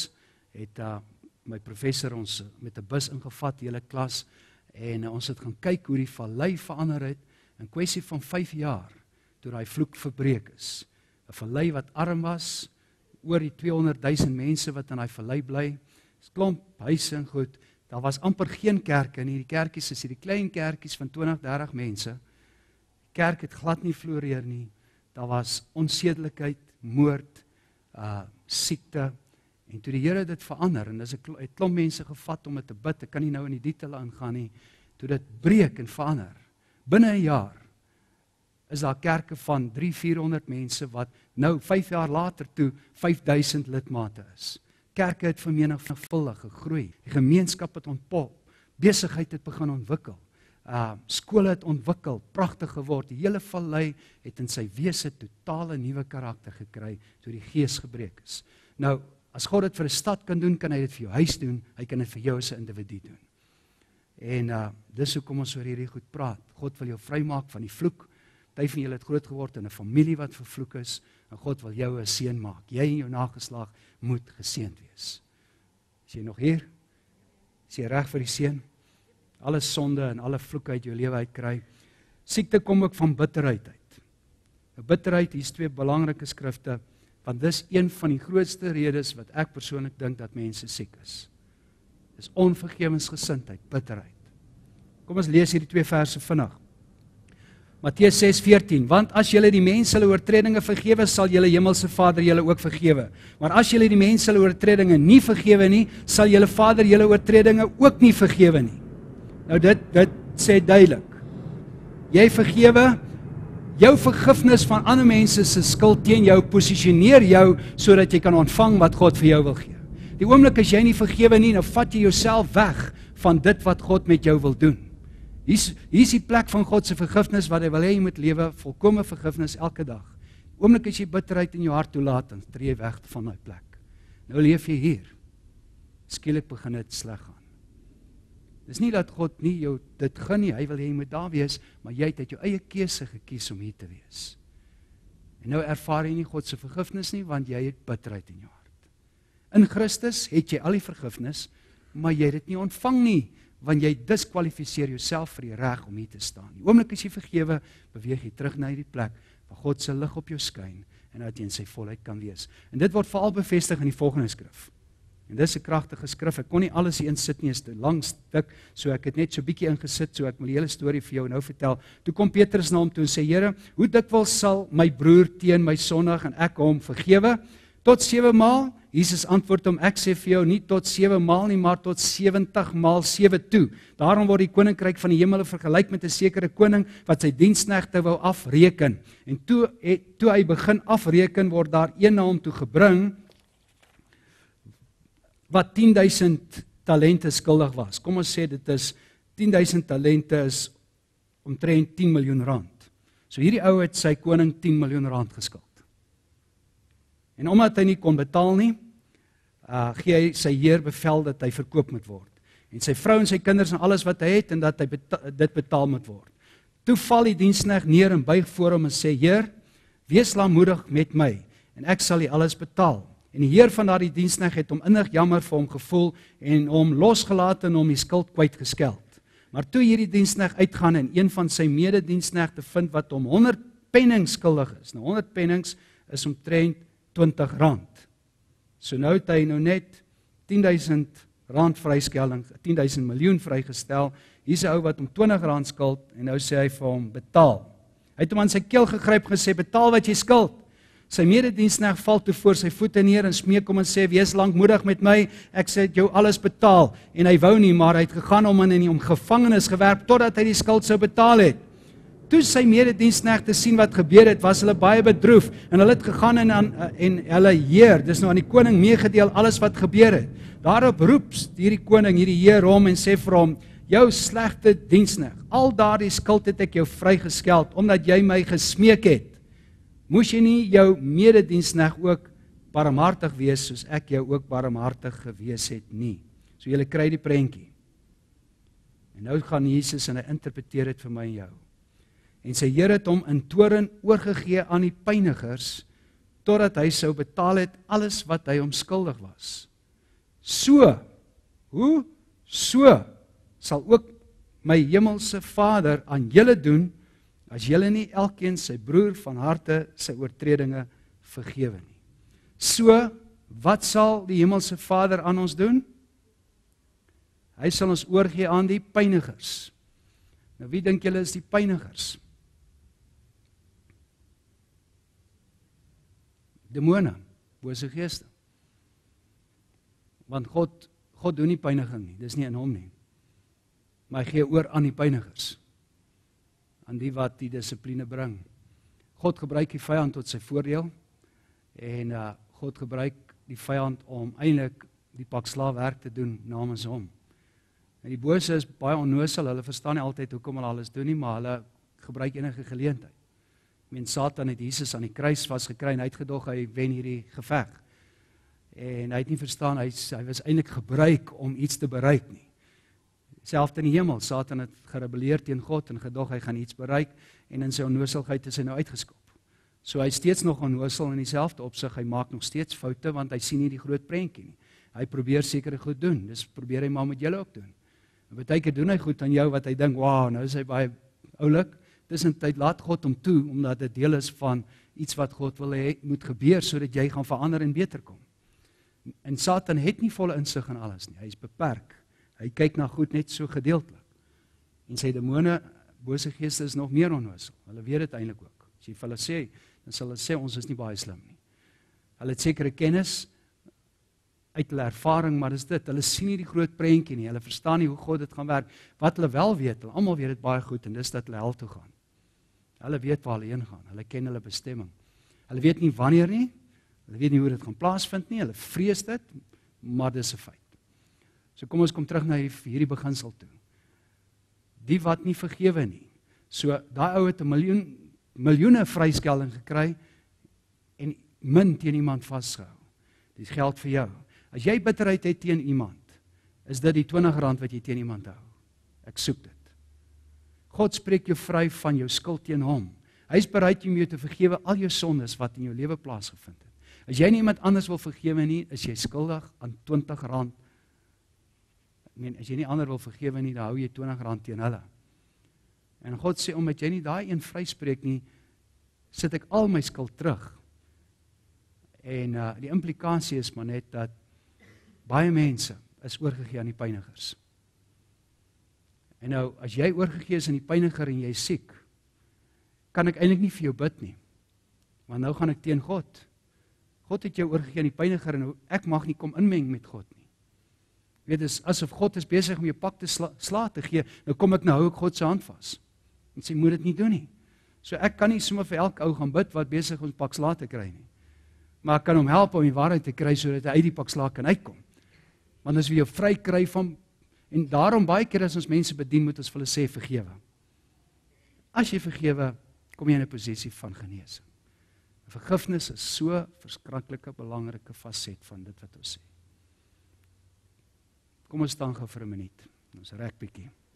het my professor ons met 'n bus ingevat, die hele klas, en ons het gaan kyk hoe die vallei verander het, in kwessie van 5 jaar, toe daai vloek verbreek is. 'n Vallei wat arm was, oor die 200,000 mense wat in daai vallei bly, klomp huise en goed, daar was amper geen kerke nie, die kerkies is hierdie klein kerkies van 20-30 mense, die kerk het glad nie floreer nie, daar was onsedelikheid, moord, siekte, en toe die Here dit verander, en dis 'n klomp mense gevat om dit te bid, ek kan nie nou in die detail aangaan nie, toe dit breek en verander, binne 'n jaar, is daar kerke van 300-400 mense, wat nou 5 jaar later toe 5,000 lidmate is. Kerke het vermenigvuldig gegroei, die gemeenskap het ontpop, besigheid het begin ontwikkel, skole het ontwikkel, pragtig geword, die hele vallei het in sy wese totale nuwe karakter gekry, toe die Gees gebreek is. Nou, as God dit vir 'n stad kan doen, kan hy dit vir jou huis doen, hy kan dit vir jou as 'n individu doen. En dis hoekom ons oor hierdie goed praat. God wil jou vrymaak van die vloek. Party van julle het groot geword in 'n familie wat vervloek is, en God wil jou 'n seën maak. Jy en jou nageslag moet geseënd wees. Is jy nog hier? Is jy reg vir die seën? Alle sonde en alle vloeke uit jou lewe uitkry. Siekte kom ook van bitterheid uit. Bitterheid, hier is 2 belangrike skrifte, want dis een van die grootste redes wat ek persoonlik dink dat mense siek is. Dis onvergewensgesindheid, bitterheid. Kom ons lees hierdie 2 verse vinnig. Matteus 6:14, want as julle die mense hulle oortredinge vergewe, sal julle hemelse Vader julle ook vergewe. Maar as julle die mense hulle oortredinge nie vergewe nie, sal julle Vader julle oortredinge ook nie vergewe nie. Nou dit sê duidelik. Jy vergewe, jou vergifnis van ander mense se skuld teen jou posisioneer jou sodat jy kan ontvang wat God vir jou wil gee. Die oomblik as jy nie vergewe nie, dan vat jy jouself weg van dit wat God met jou wil doen. Hier is die plek van God se vergifnis wat hy wil hê jy moet lewe, volkomme vergifnis elke dag. Die oomblik as jy bitterheid in jou hart toelaat, dan tree jy weg van daai plek. Nou leef jy hier. Skielik begin dit sleg gaan. Dis nie dat God nie jou dit gun nie, hy wil hê jy moet daar wees, maar jy het uit jou eie keuse gekies om hier te wees. En nou ervaar jy nie God se vergifnis nie, want jy het bitterheid in jou hart. In Christus het jy al die vergifnis, maar jy het dit nie ontvang nie, want jy diskwalifiseer jouself vir die reg om hier te staan. Die oomblik as jy vergewe, beweeg jy terug na hierdie plek, waar God se lig op jou skyn, en dat jy in sy volheid kan wees. En dit word veral bevestig in die volgende skrif. En dis 'n kragtige skrif, ek kon nie alles hier insit nie, is te lang stuk, so ek het net so bietjie ingesit, so ek wil die hele storie vir jou nou vertel. Toe kom Petrus na hom toe en sê, Here, hoe dikwels sal my broer teen my sondig en ek hom vergewe? Tot 7 maal? Jesus antwoord hom, ek sê vir jou, nie tot 7 maal nie, maar tot 70 maal 7 toe. Daarom word die koninkryk van die hemele vergelyk met 'n sekere koning, wat sy diensknegte wou afreken. En toe hy begin afreken, word daar een na hom toe gebring, wat 10,000 talente skuldig was. Kom ons sê dit is 10,000 talente is omtrent 10 miljoen rand. So hierdie ou het sy koning 10 miljoen rand geskuld. En omdat hy nie kon betaal nie, gee hy sy heer bevel dat hy verkoop moet word. En sy vrou en sy kinders en alles wat hy het, en dat hy dit betaal moet word. Toe val die diensknegt neer en buig voor hom en sê, Heer, wees lankmoedig met my, en ek sal u alles betaal. En die heer van daardie diensknegt het hom innig jammer vir hom gevoel, en hom losgelaat en hom die skuld kwytgeskeld. Maar toe hierdie diensknegt uitgaan en een van sy medediensknegte vind wat hom 100 pennings skuldig is. Nou 100 pennings is omtrent 20 rand. So nou het hy nou net 10,000 rand vryskelling, 10,000 miljoen vrygestel. Hier's 'n ou wat hom 20 rand skuld en nou sê hy vir hom betaal. Hy het hom aan sy keel gegryp en gesê betaal wat jy skuld. Sy medediensknegt val toe voor sy voete neer en smeek hom en sê wees lankmoedig met my, ek sê jou alles betaal. En hy wou nie, maar hy het gegaan om in hom gevangenis gewerp totdat hy die skuld sou betaal het. Toe sy medediensknegte sien wat gebeur het, was hulle baie bedroef en hulle het gegaan en hulle heer, dis nou aan die koning meegedeel alles wat gebeur het. Daarop roep hierdie koning, hierdie heer hom en sê vir hom, jou slegte diensknegt, al daardie skuld het ek jou vrygeskeld, omdat jy my gesmeek het. Moes jy nie jou medediensknegt ook barmhartig wees, soos ek jou ook barmhartig gewees het nie. So julle kry die prentjie. En nou gaan Jesus en hy interpreteer dit vir my en jou. En sy Here het hom in toorn oorgegee aan die pynigers, totdat hy sou betaal het alles wat hy hom skuldig was. So, hoe? So sal ook my hemelse Vader aan julle doen, as julle nie elkeen sy broer van harte sy oortredinge vergewe nie. So, wat sal die hemelse Vader aan ons doen? Hy sal ons oorgee aan die pynigers. Nou wie dink julle is die pynigers? Demone, bose geeste. Want God doen nie pyniging nie, dis nie in hom nie. Maar hy gee oor aan die pynigers, aan die wat die dissipline bring. God gebruik die vyand tot sy voordeel, en God gebruik die vyand om eintlik die pak slaafwerk te doen namens hom. En die bose is baie onnosel, hulle verstaan nie altyd hoekom hulle alles doen nie, maar hulle gebruik enige geleentheid. Satan het Jesus aan die kruis vasgekry en hy het gedog hy wen hierdie geveg. En hy het nie verstaan, hy was eintlik gebruik om iets te bereik nie. Selfs in die hemel, Satan het gerebelleer teen God en gedog hy gaan iets bereik, en in sy onnoselheid is hy nou uitgeskop. So hy is steeds nog onnosel in dieselfde opsig, hy maak nog steeds foute, want hy sien nie die groot prentjie nie. Hy probeer sekere goed doen, dus probeer hy maar met julle ook doen. En baie keer doen hy goed aan jou, wat hy dink, wow, nou is hy baie oulik. Tussentyd laat God hom toe, omdat dit deel is van iets wat God wil hê moet gebeur, sodat jy gaan verander en beter kom. En Satan het nie volle insig in alles nie, hy is beperk. Hy kyk na goed net so gedeeltelik. En sy demone, bose geeste is nog meer onnosel. Hulle weet dit eintlik ook. As jy vir hulle sê, dan sal hulle sê, ons is nie baie slim nie. Hulle het sekere kennis uit hulle ervaring, maar dis dit, hulle sien nie die groot prentjie nie, hulle verstaan nie hoe God dit gaan werk. Wat hulle wel weet, hulle almal weet dit baie goed, en dis dat hulle hel toe gaan. Hulle weet waar hulle heen gaan, hulle ken hulle bestemming. Hulle weet nie wanneer nie, hulle weet nie hoe dit gaan plaasvind nie, hulle vrees dit, maar dis 'n feit. So kom ons kom terug na hierdie beginsel toe. Die wat nie vergewe nie. So daai ou het 'n miljoene vryskelding gekry en min teen iemand vasgehou. Dis geld vir jou. As jy bitterheid het teen iemand, is dit die R20 wat jy teen iemand hou. Ek soek dit. God spreek jou vry van jou skuld teen hom. Hy is bereid om jou te vergewe al jou sondes wat in jou lewe plaasgevind het. As jy nie iemand anders wil vergewe nie, is jy skuldig aan R20. As jy nie ander wil vergewe nie, dan hou jy R20 teen hulle. En God sê, omdat jy nie daai een vryspreek nie, sit ek al my skuld terug. En die implikasie is maar net dat baie mense is oorgegee aan die pynigers. En nou, as jy oorgegee is aan die pyniger en jy is siek, kan ek eintlik nie vir jou bid nie. Want nou gaan ek teen God. God het jou oorgegee aan die pyniger en ek mag nie kom inmeng met God nie. Weet, dis asof God is besig om jou pak te sla te gee, nou kom ek nou hou ek God se hand vas. En sê, moet dit nie doen nie. So ek kan nie sommer vir elke ou gaan bid wat besig om pak sla te kry nie. Maar ek kan hom help om die waarheid te kry, sodat hy uit die pak sla kan uitkom. Want as jy jou vry kry van, en daarom baie keer as ons mense bedien, moet ons vir hulle sê vergewe. As jy vergewe, kom jy in 'n posisie van genesing. Vergifnis is so verskriklike belangrike faset van dit wat ons sê. Kom ons staan gou vir 'n minuut. Ons rek bietjie.